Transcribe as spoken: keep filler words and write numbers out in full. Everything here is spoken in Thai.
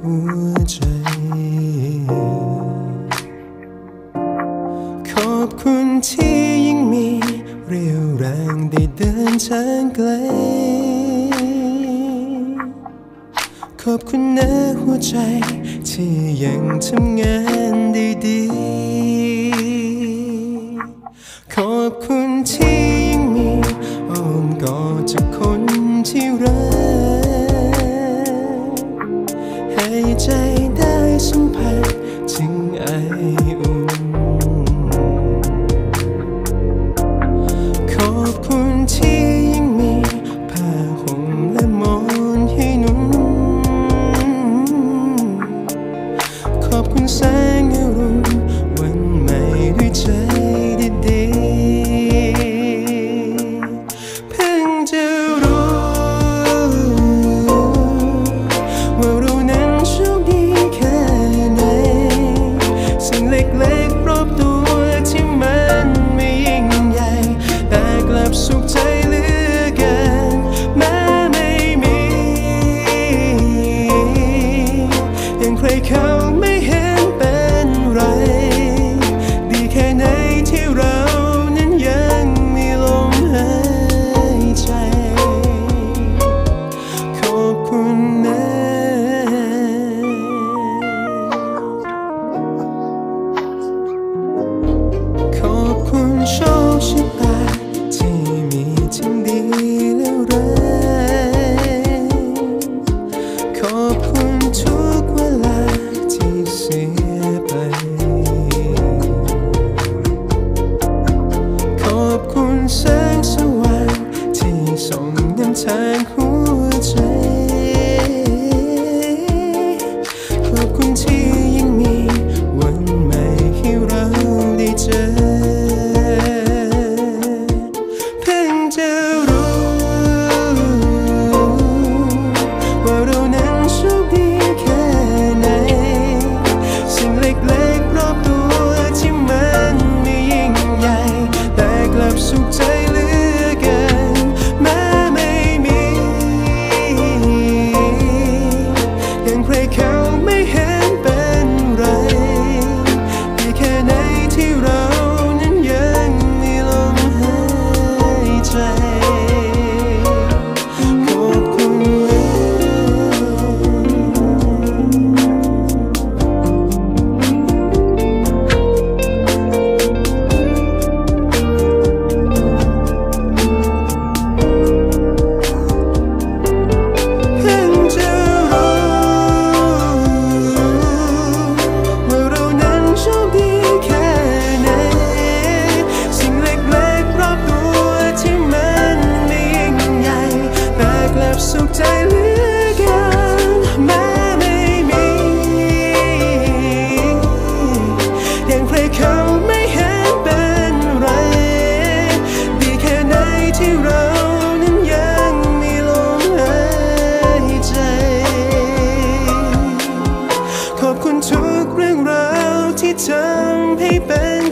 หัวใจขอบคุณที่ยังมีเรี่ยวแรงได้เดินทางไกลขอบคุณนะหัวใจที่ยังทำงานได้ดีขอบคุณที่ยังมีอ้อมกอดจากคนที่รักให้ใจได้สัมผัสถึงไออุ่นขอบคุณที่ยังมีผ้าห่มและหมอนให้นุ่มขอบคุณแสงอรุณวันใหม่ด้วยใจดีๆเพิ่งจะรู้ว่าเรานั้นโชคดีแค่ไหนสิ่งเล็กๆรอบตัวที่มันไม่ยิ่งใหญ่แต่กลับสุขใจเหลือเกินแม้ไม่มีอย่างใครเขาไม่เห็นเป็นไรดีแค่ไหนที่เรานั้นยังมีลมหายใจขอบคุณนะขอบคุณโชคชะตาที่มีทั้งดีและร้ายขอบคุณทุกเวลาที่เสียไปขอบคุณแสงสว่างที่ส่องนำทางหัวใจขอบคุณที่ยังมีวันใหม่ให้เราได้เจอเพิ่งจะรู้ว่าเรานั้นโชคดีแค่ไหนสิ่งเล็กๆรอบตัวที่มันไม่ยิ่งใหญ่แต่กลับสุขใจเหลือเกินแม้ไม่มีอย่างใครเขาไม่เห็นเป็นไรดีแค่ไหนที่เรานั้นยังมีลมหายใจขอบคุณนะเพิ่งจะรู้ว่าเรานั้นโชคดีแค่ไหนสิ่งเล็กๆรอบตัวที่มันไม่ยิ่งใหญ่แต่กลับสุขใจเหลือเกินแม้ไม่มีอย่างใครเขาไม่เห็นเป็นไรดีแค่ไหนที่เรานั้นยังมีลมหายใจขอบคุณทุกเรื่องราวที่ทำให้เป็น